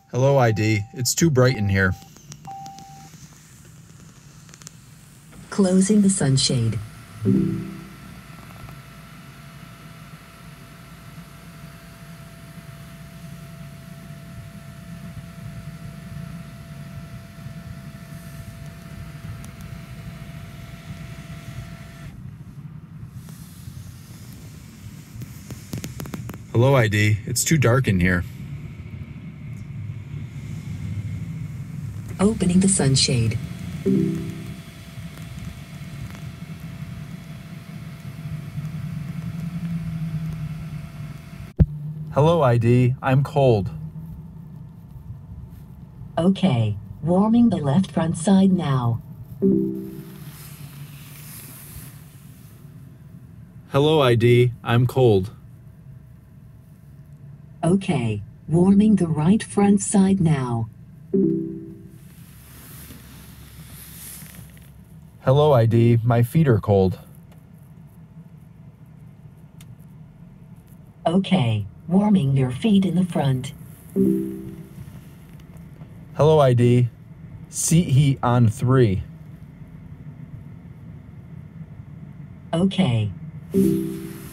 Hello, ID. It's too bright in here. Closing the sunshade. Hello, ID. It's too dark in here. Opening the sunshade. Hello, ID. I'm cold. Okay, warming the left front side now. Hello, ID. I'm cold. Okay, warming the right front side now. Hello, ID. My feet are cold. Okay, warming your feet in the front. Hello, ID. Seat heat on 3. Okay.